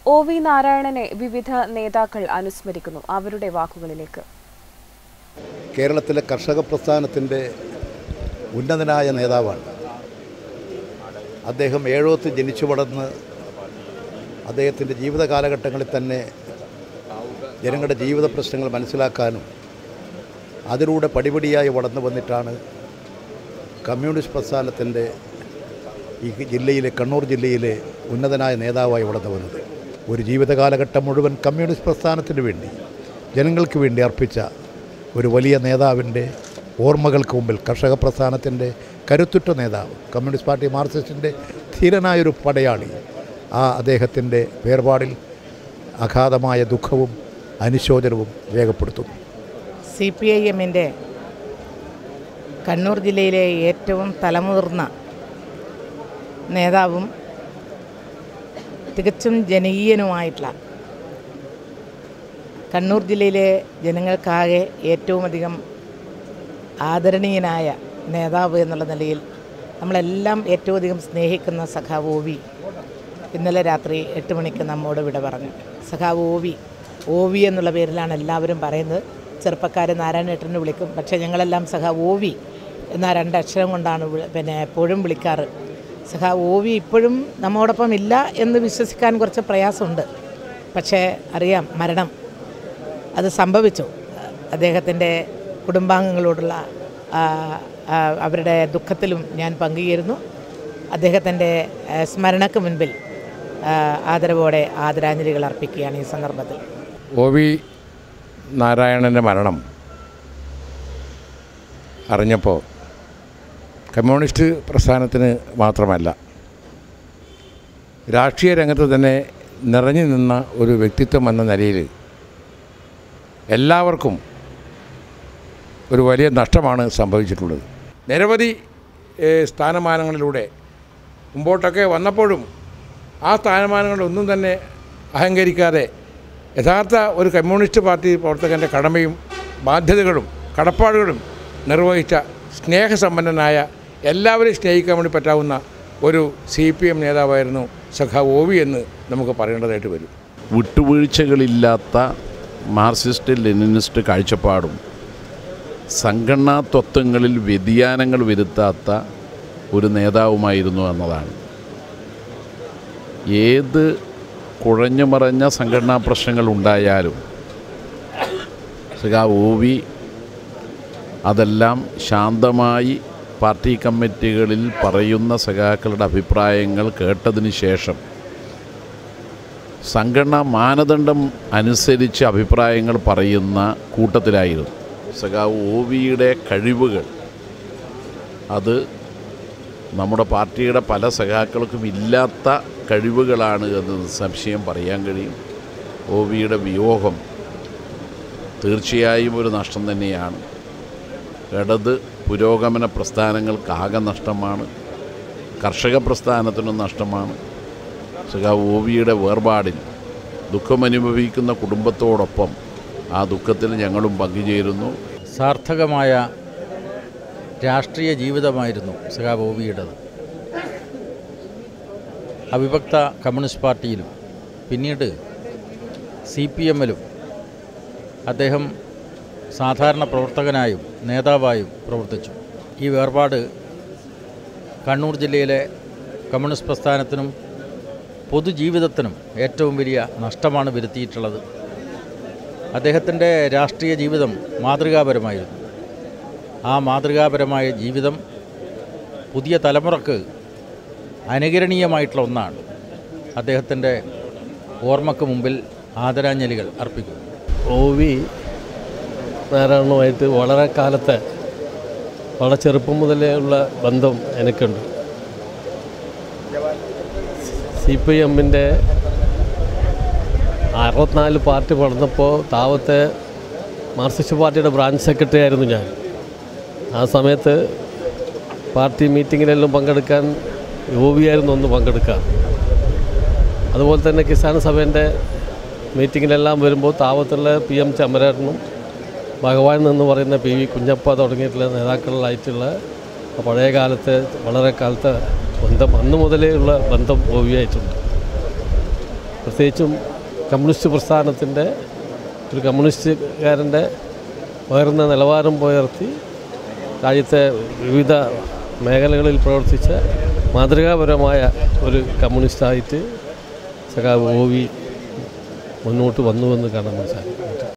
O. നാരായണനെ വിവിധ നേതാക്കൾ അനുസ്മരിക്കുന്നു. അവരുടെ വാക്കുകളിലേക്ക്. കേരളത്തിലെ കർഷക പ്രസ്ഥാനത്തിൻ്റെ ഉന്നതനായ നേതാവാണ് അദ്ദേഹം. ഏഴോത്ത് ജനിച്ചു വളർന്ന് അദ്ദേഹത്തിൻ്റെ ജീവിത കാലഘട്ടങ്ങളിൽ തന്നെ ജനങ്ങളുടെ ജീവിത പ്രശ്നങ്ങൾ മനസ്സിലാക്കാനും അതിലൂടെ പടിപടിയായി വളർന്നു വന്നിട്ടാണ് കമ്മ്യൂണിസ്റ്റ് പ്രസ്ഥാനത്തിൻ്റെ ഈ ജില്ലയിലെ കണ്ണൂർ ജില്ലയിലെ ഉന്നതനായ നേതാവായി വളർന്നു വന്നത്. ഒരു ജീവിതകാലഘട്ടം മുഴുവൻ കമ്മ്യൂണിസ്റ്റ് പ്രസ്ഥാനത്തിന് വേണ്ടി ജനങ്ങൾക്ക് വേണ്ടി അർപ്പിച്ച ഒരു വലിയ നേതാവിൻ്റെ ഓർമ്മകൾക്ക് മുമ്പിൽ കർഷക പ്രസ്ഥാനത്തിൻ്റെ കരുത്തുറ്റ നേതാവ്, കമ്മ്യൂണിസ്റ്റ് പാർട്ടി മാർക്സിസ്റ്റിൻ്റെ ധീരനായൊരു പടയാളി, അദ്ദേഹത്തിൻ്റെ വേർപാടിൽ അഗാധമായ ദുഃഖവും അനുശോചനവും രേഖപ്പെടുത്തുന്നു. CPIMൻ്റെ കണ്ണൂർ ജില്ലയിലെ ഏറ്റവും തലമുതിർന്ന നേതാവും തികച്ചും ജനകീയനുമായിട്ടുള്ള, കണ്ണൂർ ജില്ലയിലെ ജനങ്ങൾക്കാകെ ഏറ്റവും അധികം ആദരണീയനായ നേതാവ് എന്നുള്ള നിലയിൽ നമ്മളെല്ലാം ഏറ്റവും അധികം സ്നേഹിക്കുന്ന സഖാവ് ഒ.വി. ഇന്നലെ രാത്രി 8 മണിക്ക് നമ്മോട് വിട പറഞ്ഞു. സഖാവ് ഒ.വി. എന്നുള്ള പേരിലാണ് എല്ലാവരും പറയുന്നത്. ചെറുപ്പക്കാർ നാരായണേട്ടനെ വിളിക്കും, പക്ഷേ ഞങ്ങളെല്ലാം സഖാവ് ഒ.വി. എന്ന 2 അക്ഷരം കൊണ്ടാണ് എപ്പോഴും വിളിക്കാറ്. സഖാവ് ഒ.വി. ഇപ്പോഴും നമ്മോടൊപ്പം ഇല്ല എന്ന് വിശ്വസിക്കാൻ കുറച്ച് പ്രയാസമുണ്ട്. പക്ഷേ അറിയാം, മരണം അത് സംഭവിച്ചു. അദ്ദേഹത്തിൻ്റെ കുടുംബാംഗങ്ങളോടുള്ള അവരുടെ ദുഃഖത്തിലും ഞാൻ പങ്കുചേരുന്നു. അദ്ദേഹത്തിൻ്റെ സ്മരണയ്ക്ക് മുൻപിൽ ആദരവോടെ ആദരാഞ്ജലികൾ അർപ്പിക്കുകയാണ് ഈ സന്ദർഭത്തിൽ. ഒ.വി. നാരായണൻ്റെ മരണം അറിഞ്ഞപ്പോൾ കമ്മ്യൂണിസ്റ്റ് പ്രസ്ഥാനത്തിന് മാത്രമല്ല, രാഷ്ട്രീയ രംഗത്ത് തന്നെ നിറഞ്ഞു നിന്ന ഒരു വ്യക്തിത്വം എന്ന നിലയിൽ എല്ലാവർക്കും ഒരു വലിയ നഷ്ടമാണ് സംഭവിച്ചിട്ടുള്ളത്. നിരവധി സ്ഥാനമാനങ്ങളിലൂടെ മുമ്പോട്ടൊക്കെ വന്നപ്പോഴും ആ സ്ഥാനമാനങ്ങളൊന്നും തന്നെ അഹങ്കരിക്കാതെ യഥാർത്ഥ ഒരു കമ്മ്യൂണിസ്റ്റ് പാർട്ടി പ്രവർത്തകൻ്റെ കടമയും ബാധ്യതകളും കടപ്പാടുകളും നിർവഹിച്ച സ്നേഹസമ്പന്നനായ, എല്ലാവരെയും സ്നേഹിക്കാൻ വേണ്ടി പറ്റാവുന്ന ഒരു CPM നേതാവായിരുന്നു സഖാവ് ഒ.വി. എന്ന് നമുക്ക് പറയേണ്ടതായിട്ട് വരും. വിട്ടുവീഴ്ചകളില്ലാത്ത മാർക്സിസ്റ്റ് ലെനിനിസ്റ്റ് കാഴ്ചപ്പാടും സംഘടനാ തത്വങ്ങളിൽ വ്യതിയാനങ്ങൾ വരുത്താത്ത ഒരു നേതാവുമായിരുന്നു എന്നതാണ്. ഏത് കുഴഞ്ഞു മറഞ്ഞ സംഘടനാ പ്രശ്നങ്ങൾ ഉണ്ടായാലും സഖാവ് ഒ.വി. അതെല്ലാം ശാന്തമായി പാർട്ടി കമ്മിറ്റികളിൽ പറയുന്ന സഖാക്കളുടെ അഭിപ്രായങ്ങൾ കേട്ടതിന് ശേഷം സംഘടനാ മാനദണ്ഡം അനുസരിച്ച് അഭിപ്രായങ്ങൾ പറയുന്ന കൂട്ടത്തിലായിരുന്നു. സഖാവ് ഒ.വി.യുടെ കഴിവുകൾ അത് നമ്മുടെ പാർട്ടിയുടെ പല സഖാക്കൾക്കും ഇല്ലാത്ത കഴിവുകളാണ് എന്ന് സംശയം പറയാൻ കഴിയും. ഒ.വി.യുടെ വിയോഗം തീർച്ചയായും ഒരു നഷ്ടം തന്നെയാണ്. ഇടത് പുരോഗമന പ്രസ്ഥാനങ്ങൾക്കാകെ നഷ്ടമാണ്, കർഷക പ്രസ്ഥാനത്തിനും നഷ്ടമാണ്. സഖാവ് ഒ.വി.യുടെ വേർപാടിൽ ദുഃഖമനുഭവിക്കുന്ന കുടുംബത്തോടൊപ്പം ആ ദുഃഖത്തിൽ ഞങ്ങളും പങ്കുചേരുന്നു. സാർത്ഥകമായ രാഷ്ട്രീയ ജീവിതമായിരുന്നു സഖാവ് ഒ.വി.യുടേത്. അവിഭക്ത കമ്മ്യൂണിസ്റ്റ് പാർട്ടിയിലും പിന്നീട് CPMലും അദ്ദേഹം സാധാരണ പ്രവർത്തകനായും നേതാവായും പ്രവർത്തിച്ചു. ഈ വേർപാട് കണ്ണൂർ ജില്ലയിലെ കമ്മ്യൂണിസ്റ്റ് പ്രസ്ഥാനത്തിനും പൊതുജീവിതത്തിനും ഏറ്റവും വലിയ നഷ്ടമാണ് വരുത്തിയിട്ടുള്ളത്. അദ്ദേഹത്തിൻ്റെ രാഷ്ട്രീയ ജീവിതം മാതൃകാപരമായിരുന്നു. ആ മാതൃകാപരമായ ജീവിതം പുതിയ തലമുറക്ക് അനുകരണീയമായിട്ടുള്ള ഒന്നാണ്. അദ്ദേഹത്തിൻ്റെ ഓർമ്മയ്ക്ക് മുമ്പിൽ ആദരാഞ്ജലികൾ അർപ്പിക്കുന്നു. ഒ.വി. നാരായണനുമായിട്ട് വളരെ കാലത്തെ, വളരെ ചെറുപ്പം മുതലേ ഉള്ള ബന്ധം എനിക്കുണ്ട്. CPMൻ്റെ 64 പാർട്ടി വളർന്നപ്പോൾ താവത്തെ മാർക്സിസ്റ്റ് പാർട്ടിയുടെ ബ്രാഞ്ച് സെക്രട്ടറി ആയിരുന്നു ഞാൻ. ആ സമയത്ത് പാർട്ടി മീറ്റിങ്ങിലെല്ലാം പങ്കെടുക്കാൻ ഒ.വി. ആയിരുന്നു ഒന്ന് പങ്കെടുക്കുക. അതുപോലെ തന്നെ കിസാൻ സഭേൻ്റെ മീറ്റിങ്ങിലെല്ലാം വരുമ്പോൾ താവത്തുള്ള PM ചമരേട്ടനും ഭഗവാൻ എന്ന് പറയുന്ന PV കുഞ്ഞപ്പ തുടങ്ങിയിട്ടുള്ള നേതാക്കളിലായിട്ടുള്ള പഴയ കാലത്തെ വളരെ കാലത്തെ ബന്ധം, അന്ന് മുതലേ ഉള്ള ബന്ധം ഒ.വി. ആയിട്ടുണ്ട്. പ്രത്യേകിച്ചും കമ്മ്യൂണിസ്റ്റ് പ്രസ്ഥാനത്തിൻ്റെ ഒരു കമ്മ്യൂണിസ്റ്റുകാരൻ്റെ ഉയർന്ന നിലവാരം ഉയർത്തി രാജ്യത്തെ വിവിധ മേഖലകളിൽ പ്രവർത്തിച്ച മാതൃകാപരമായ ഒരു കമ്മ്യൂണിസ്റ്റായിട്ട് സഖാവ് OV മുന്നോട്ട് വന്നുവെന്ന് കാണാൻ സാധിക്കും.